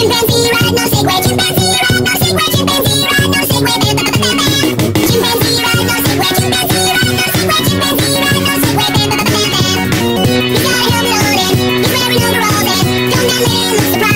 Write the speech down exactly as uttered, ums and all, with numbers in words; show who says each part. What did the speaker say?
Speaker 1: Chimpanzee ride no Segway, chimpanzee ride no Segway, chimpanzee ride no Segway, bam bam bam bam. Chimpanzee ride no Segway, chimpanzee ride no Segway, chimpanzee ride no Segway, bam bam bam bam bam. He's got a helmet on and he's wearing overalls and don't that man look surprised?